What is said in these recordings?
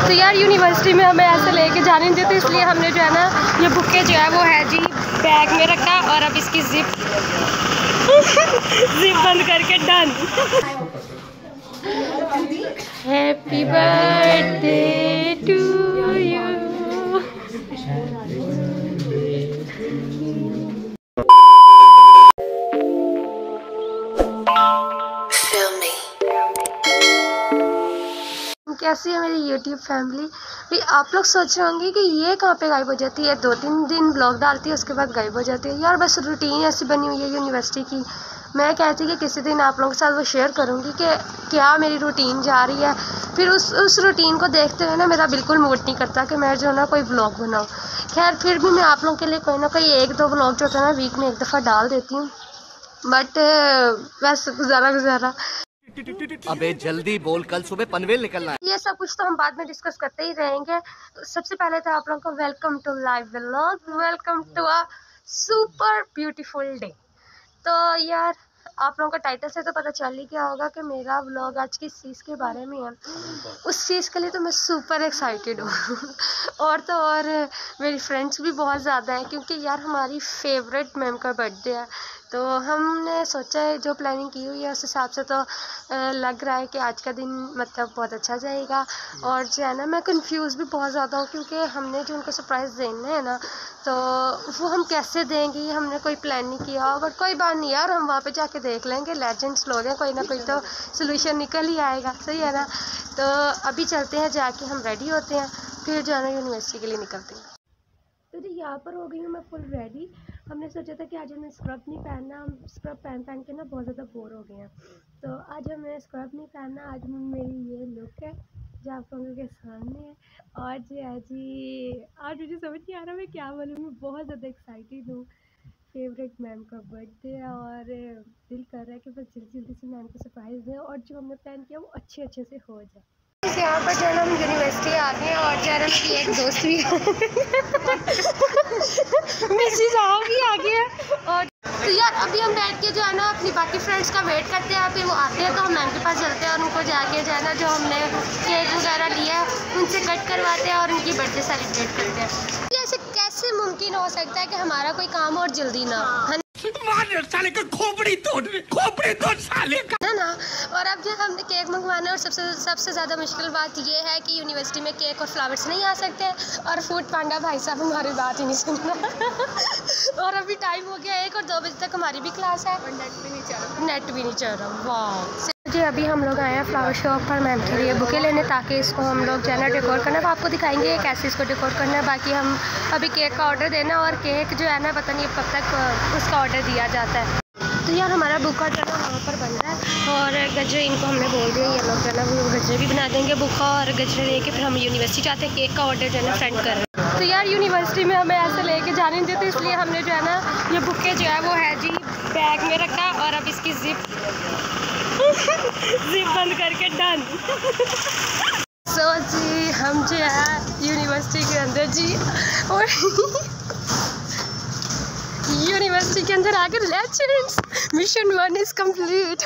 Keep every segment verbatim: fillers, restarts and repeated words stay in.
तो यार यूनिवर्सिटी में हमें ऐसे लेके जाने नहीं देते, इसलिए हमने जो है ना ये बुके जो है वो है जी बैग में रखा और अब इसकी जिप जिप बंद करके done. Happy birthday to you. कैसी है मेरी YouTube फैमिली भी। आप लोग सोच रहे होंगे कि ये कहाँ पे गायब हो जाती है, दो तीन दिन ब्लॉग डालती है उसके बाद गायब हो जाती है। यार बस रूटीन ऐसी बनी हुई है यूनिवर्सिटी की। मैं कहती कि किसी दिन आप लोगों के साथ वो शेयर करूँगी कि क्या मेरी रूटीन जा रही है। फिर उस उस रूटीन को देखते हुए ना मेरा बिल्कुल मूड नहीं करता कि मैं जो ना कोई ब्लॉग बनाऊँ। खैर फिर भी मैं आप लोगों के लिए कोई ना कोई एक दो ब्लॉग जो होता है ना वीक में एक दफ़ा डाल देती हूँ, बट बस गुजारा गुजारा। अबे जल्दी बोल, कल सुबह पनवेल निकलना है। ये सब कुछ तो हम बाद में डिस्कस करते ही रहेंगे। सबसे पहले तो आप लोगों को welcome to live vlog, welcome to a super beautiful day. तो यार आप लोगों का टाइटल से तो पता चल ही गया होगा कि मेरा व्लॉग आज किस चीज़ के बारे में है। उस चीज़ के लिए तो मैं सुपर एक्साइटेड हूँ और तो और मेरी फ्रेंड्स भी बहुत ज़्यादा हैं, क्योंकि यार हमारी फेवरेट मैम का बर्थडे है। तो हमने सोचा है, जो प्लानिंग की हुई है उस हिसाब से तो लग रहा है कि आज का दिन मतलब बहुत अच्छा जाएगा। और जो है ना मैं कंफ्यूज भी बहुत ज़्यादा हूँ, क्योंकि हमने जो उनको सरप्राइज़ देना है ना तो वो हम कैसे देंगे ये हमने कोई प्लान नहीं किया। बट कोई बात नहीं यार, हम वहाँ पे जाके देख लेंगे, लेजेंड्स लोग हैं, कोई ना कोई तो सोल्यूशन निकल ही आएगा, सही है ना। तो अभी चलते हैं, जाके हम रेडी होते हैं, फिर जो है ना यूनिवर्सिटी के लिए निकलते हैं। तो जी यहाँ पर हो गई हूँ मैं फुल रेडी। हमने सोचा था कि आज हमें स्क्रब नहीं पहनना, हम स्क्रब पहन पहन के ना बहुत ज़्यादा बोर हो गए हैं, तो आज हमें स्क्रब नहीं पहनना। आज मेरी ये लुक है जो आप लोगों के सामने है। और जी है जी, आज मुझे समझ नहीं आ रहा मैं क्या बोलूँ, मैं बहुत ज़्यादा एक्साइटेड हूँ। फेवरेट मैम का बर्थडे है और दिल कर रहा है कि बस जल्दी जल्दी से मैम को सरप्राइज़ दें और जो हमने प्लान किया वो अच्छे अच्छे से हो जाए। यहाँ पर जो है ना हम यूनिवर्सिटी आ गए हैं और जो है ना मेरी एक दोस्त भी मिसेस आप भी आ गए हैं। और तो यार अभी हम बैठ के जो है ना अपनी बाकी फ्रेंड्स का वेट करते हैं, फिर वो आते हैं तो हम मैम के पास चलते हैं और उनको जाके जो है ना जो हमने केक वगैरह लिया है उनसे कट करवाते हैं और उनकी बर्थडे सेलिब्रेट करते हैं। ऐसे कैसे मुमकिन हो सकता है कि हमारा कोई काम और जल्दी ना है साले का खोपड़ी तोड़ खोपड़ी तोड़ साले का ना ना। और अब जो हमने केक मंगवाना है, और सबसे सबसे ज़्यादा मुश्किल बात ये है कि यूनिवर्सिटी में केक और फ्लावर्स नहीं आ सकते और फूड पांडा भाई साहब हमारी बात ही नहीं सुन रहा और अभी टाइम हो गया एक और दो बजे तक हमारी भी क्लास है और नेट भी नहीं चल रहा नेट भी नहीं चल रहा वाह जी। अभी हम लोग आए हैं फ्लावर शॉप पर मैम के लिए बुके लेने, ताकि इसको हम लोग जो है ना डेकोर करना है। वो आपको दिखाएंगे कैसे इसको डेकोर करना है। बाकी हम अभी केक का ऑर्डर देना, और केक जो है ना पता नहीं कब तक उसका ऑर्डर दिया जाता है। तो यार हमारा बुका जो है ना वहाँ पर बन रहा है और गजरे इनको हमने बोल दिया, ये लोग जो है ना वो गजरे भी बना देंगे बुका, और गजरे लेके फिर हम यूनिवर्सिटी जाते हैं। केक का ऑर्डर जो है ना फ्रेंड कर रहे हैं। तो यार यूनिवर्सिटी में हमें ऐसे लेके जाने नहीं देते, इसलिए हमने जो है ना ये बुके जो है वो है जी बैग में रखा और अब इसकी जिप जिप बंद करके डन। सो जी हम जो है यूनिवर्सिटी के अंदर जी और यूनिवर्सिटी के अंदर आकर legends mission one is complete.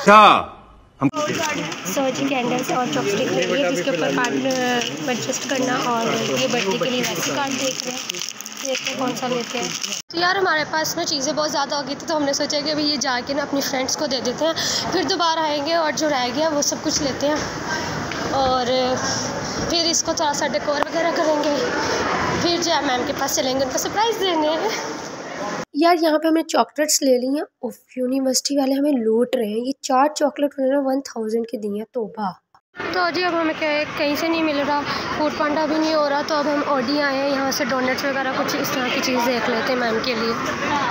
So जी कैंडल्स और चॉपस्टिक ले लिए जिसके ऊपर कार्ड एडजस्ट करना, और ये बर्थडे के लिए वैसे कार्ड देख रहे हैं, देखते हैं कौन सा लेते हैं। तो यार हमारे पास ना चीज़ें बहुत ज़्यादा हो गई थी, तो हमने सोचा कि अभी ये जाके ना अपनी फ्रेंड्स को दे देते हैं, फिर दोबारा आएंगे और जो रह गया वो सब कुछ लेते हैं और फिर इसको थोड़ा सा डेकोर वगैरह करेंगे, फिर जो है मैम के पास चलेंगे उनको सरप्राइज़ देने। यार यहाँ पे हमने चॉकलेट्स ले ली हैं, उफ यूनिवर्सिटी वाले हमें लूट रहे हैं। ये चार चॉकलेट उन्होंने वन थाउजेंड की दी है, तोबा। तो जी अब हमें कहीं से नहीं मिल रहा, फूड पांडा भी नहीं हो रहा, तो अब हम ओडी आए हैं, यहाँ से डोनट्स वगैरह कुछ इस तरह की चीज़ देख लेते हैं मैम के लिए।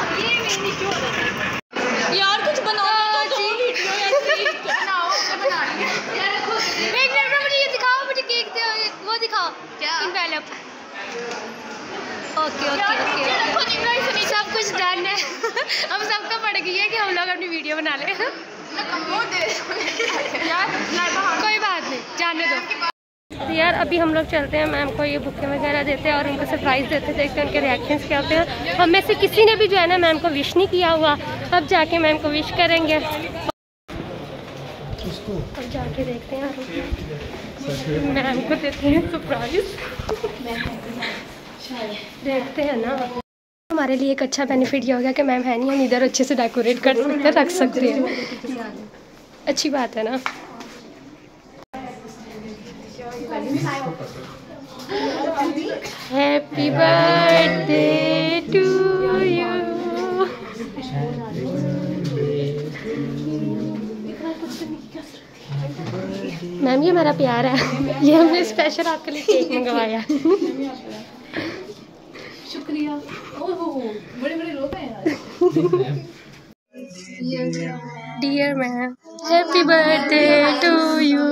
यार कुछ बनाओ तो जी बनाओ एक मिनट मुझे ये दिखाओ, मुझे केक वो दिखाओ क्या इनवेलप। ओके ओके ओके सब कुछ डन है हम सबको पड़ गई है कि हम लोग अपनी वीडियो बना लें कोई बात नहीं जाने दो। तो यार अभी हम लोग चलते हैं, मैम को ये बुकें वगैरह देते हैं और उनको सरप्राइज़ देते हैं, देखते हैं उनके रिएक्शंस क्या होते हैं। हम में से किसी ने भी जो है ना मैम को विश नहीं किया हुआ, अब जाके मैम को विश करेंगे। अब जाके देखते हैं मैम को देते हैं सरप्राइज, देखते हैं ना। हमारे लिए एक अच्छा बेनिफिट ये हो गया कि मैम है नहीं, हम इधर अच्छे से डेकोरेट कर सकते हैं, रख सकते हैं। अच्छी बात है ना। Happy birthday to you. Ma'am ये मेरा प्यार है, ये हमने स्पेशल आपके लिए केक मंगवाया। शुक्रिया। ओहो बड़े बड़े लोग हैं यार। Dear ma'am, happy birthday to you.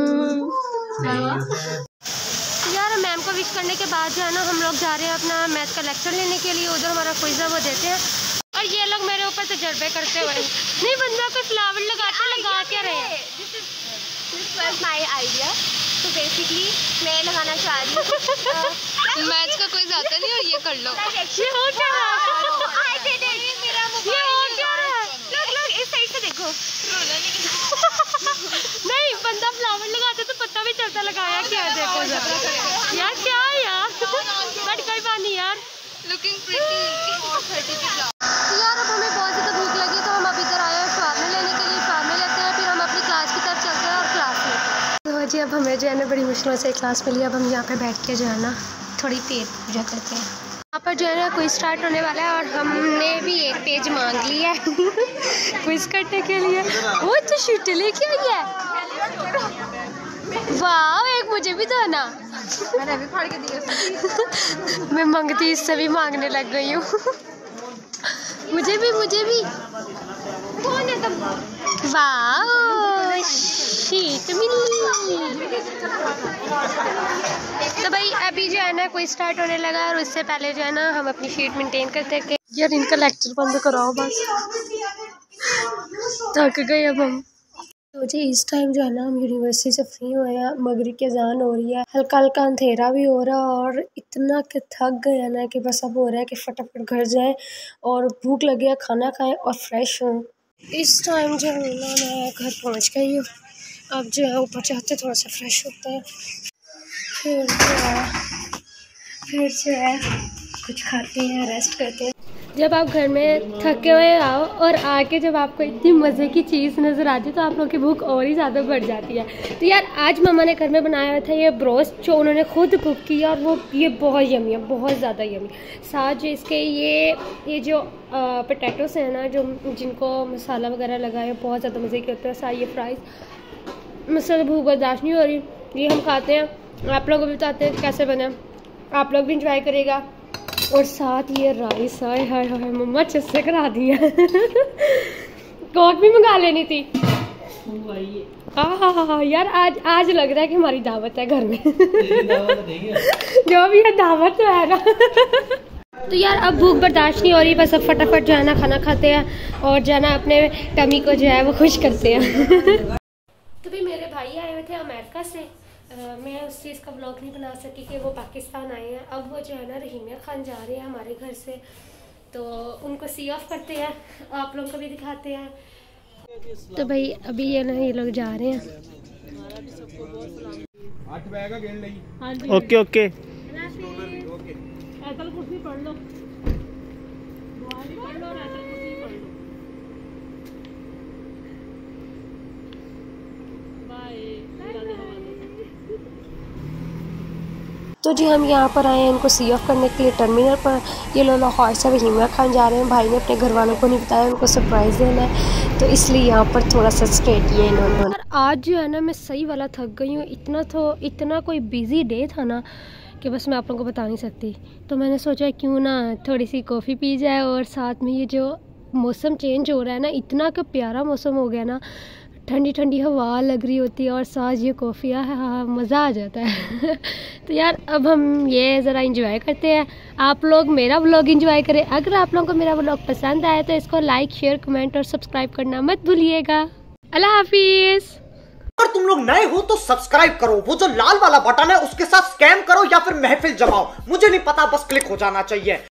यार मैम को विश करने के बाद जो है ना हम लोग जा रहे हैं अपना मैथ का लेक्चर लेने के लिए, उधर हमारा क्विज है वो देते हैं। और ये लोग मेरे ऊपर तजर्बे करते हुए नहीं, बंदा कोई फ्लावर लगाते लगा क्या रहे। This was my idea. तो बेसिकली मैं लगाना चाह रही हूँ। मैथ्स का कोई आता नहीं और ये कर लो। ये हो क्या रहा है? I did it. मेरा ये हो क्या रहा है? लोग लोग इस साइड से देखो। नहीं, बंदा फ्लावर लगाते तो पता भी चलता लगाया क्या है। देखो जरा यार, क्या है यार, बट कोई बात नहीं यार। Looking pretty. यार अब हमें बहुत ज़्यादा भूख लगी तो हम अब इधर आए हैं शावरमे लेने के लिए। शावरमे लेते हैं, फिर हम अपनी क्लास की तरफ चलते हैं और क्लास लेते हैं। तो जी अब हमें जो है ना बड़ी मुश्किलों से क्लास मिली। अब हम यहाँ पे बैठ के जो है ना थोड़ी पेट पूजा करते हैं। यहाँ पर जो है ना क्विज स्टार्ट होने वाला है और हमने भी एक पेज मांग लिया है क्विज करने के लिए। वो तो शीटें लेके आई है, वाह, एक मुझे भी दो ना। मैंने अभी फाड़ के दिया। मैं मांगती इससे भी मांगने लग गई हूँ। मुझे भी मुझे भी कौन है तुम? वाह, शीट मिली। तो भाई अभी जो है ना कोई स्टार्ट होने लगा और उससे पहले जो है ना हम अपनी शीट मेंटेन करते हैं। यार इनका लेक्चर बंद कराओ बस, थक गए अब हम। तो जी इस टाइम जो है ना हम यूनिवर्सिटी से फ्री हुए हैं, मगरिब की अजान हो रही है, हल्का हल्का अंधेरा भी हो रहा है और इतना कि थक गए हैं ना कि बस अब हो रहा है कि फटाफट घर जाएं और भूख लगे है खाना खाएं और फ्रेश हों। इस टाइम जो है ना मैं घर पहुंच गई हूँ। अब जो है ऊपर जाते थोड़ा सा फ्रेश होता है, फिर जो है फिर जो है कुछ खाते हैं, रेस्ट करते हैं। जब आप घर में थके हुए आओ और आके जब आपको इतनी मज़े की चीज़ नज़र आती है तो आप लोगों की भूख और ही ज़्यादा बढ़ जाती है। तो यार आज मम्मा ने घर में बनाया हुआ था ये ब्रोस्ट, जो उन्होंने खुद कुक किया और वो ये बहुत यमी है, बहुत ज़्यादा यमी। साथ जो इसके ये ये जो पोटैटोस हैं ना, जो जिनको मसाला वगैरह लगा है, बहुत ज़्यादा मज़े के होते हैं। साथ ये फ्राइज़, मुझसे भूख बर्दाश्त नहीं हो रही, ये हम खाते हैं, आप लोगों को बताते हैं कैसे बने, आप लोग भी इंजॉय करेगा। और साथ ये राइस, हाय हाय हाय मम्मा चस्से करा दिया। कोक भी मंगा लेनी थी। हाँ हाँ यार आज आज लग रहा है कि हमारी दावत है घर में। जो भी है दावत तो है ना। तो यार अब भूख बर्दाश्त नहीं हो रही, बस अब फटाफट जो है ना खाना खाते हैं और जो है ना अपने टमी को जो है वो खुश करते हैं। तो भी मेरे भाई आए हुए थे अमेरिका से, Uh, मैं उस चीज़ का व्लॉग नहीं बना सकी कि वो पाकिस्तान आए हैं। अब वो जो है ना रहीमिया खान जा रहे हैं हमारे घर से, तो उनको सी ऑफ करते हैं, आप लोगों को भी दिखाते हैं। तो भाई अभी ये ना ये लोग जा रहे हैं। ओके ओके पढ़ लो, तो जी हम यहाँ पर आए हैं इनको सी ऑफ करने के लिए टर्मिनल पर। ये लोग लाहौर से रहीमिया खान जा रहे हैं, भाई ने अपने घर वालों को नहीं बताया, उनको सरप्राइज़ देना है, तो इसलिए यहाँ पर थोड़ा सा स्टे किए इन्होंने। आज जो है ना मैं सही वाला थक गई हूँ, इतना तो इतना कोई बिजी डे था ना कि बस मैं आप लोगों को बता नहीं सकती। तो मैंने सोचा क्यों ना थोड़ी सी कॉफ़ी पी जाए और साथ में ये जो मौसम चेंज हो रहा है ना, इतना का प्यारा मौसम हो गया ना, ठंडी ठंडी हवा लग रही होती है और साथ ये कॉफ़ी, हाँ हाँ मज़ा आ जाता है। तो यार अब हम ये ज़रा इंजॉय करते हैं, आप लोग मेरा व्लॉग इंजॉय करें। अगर आप लोगों को मेरा व्लॉग पसंद आया तो इसको लाइक शेयर कमेंट और सब्सक्राइब करना मत भूलिएगा। अल्लाह हाफिज़। अगर तुम लोग नए हो तो सब्सक्राइब करो, वो जो लाल वाला बटन है उसके साथ स्कैम करो या फिर महफिल जमाओ, मुझे नहीं पता, बस क्लिक हो जाना चाहिए।